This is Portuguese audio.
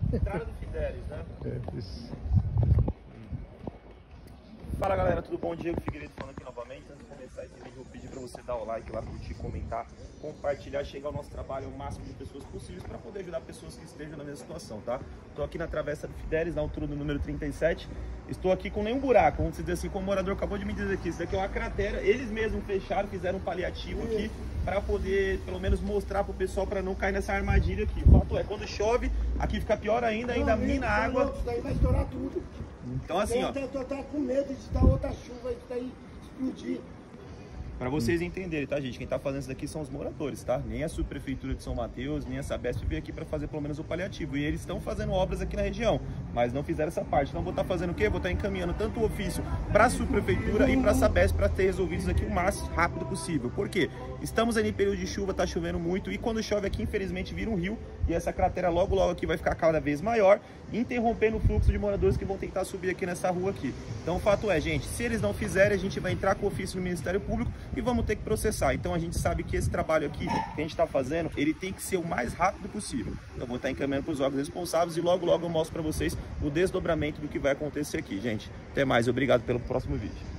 Entrada do Fidelis, né? Isso. Fala galera, tudo bom? Diego Figueiredo falando aqui novamente. Antes de começar esse vídeo, eu vou pedir para você dar o like lá, curtir, comentar, compartilhar, chegar ao nosso trabalho o máximo de pessoas possíveis para poder ajudar pessoas que estejam na mesma situação, tá? Estou aqui na Travessa do Fidelis, na altura do número 37. Estou aqui com nenhum buraco, vamos dizer assim, como o morador acabou de me dizer aqui. Isso daqui é uma cratera, eles mesmos fecharam, fizeram um paliativo aqui para poder, pelo menos, mostrar para o pessoal para não cair nessa armadilha aqui. O fato é, quando chove, aqui fica pior ainda mina água. Isso daí vai estourar tudo. Então assim, ó. Eu tô com medo de dar outra chuva aí, daí explodir. Para vocês entenderem, tá, gente? Quem tá fazendo isso daqui são os moradores, tá? Nem a subprefeitura de São Mateus, nem a Sabesp veio aqui para fazer pelo menos o paliativo. E eles estão fazendo obras aqui na região, mas não fizeram essa parte. Então vou estar fazendo o quê? Vou estar encaminhando tanto o ofício para a subprefeitura e para a Sabesp para ter resolvido isso aqui o mais rápido possível. Por quê? Estamos aí em período de chuva, tá chovendo muito e quando chove aqui, infelizmente, vira um rio e essa cratera logo aqui vai ficar cada vez maior, interrompendo o fluxo de moradores que vão tentar subir aqui nessa rua aqui. Então o fato é, gente, se eles não fizerem, a gente vai entrar com o ofício no Ministério Público e vamos ter que processar. Então a gente sabe que esse trabalho aqui que a gente está fazendo, ele tem que ser o mais rápido possível. Eu vou estar encaminhando para os órgãos responsáveis e logo eu mostro para vocês o desdobramento do que vai acontecer aqui, gente. Até mais, obrigado pelo próximo vídeo.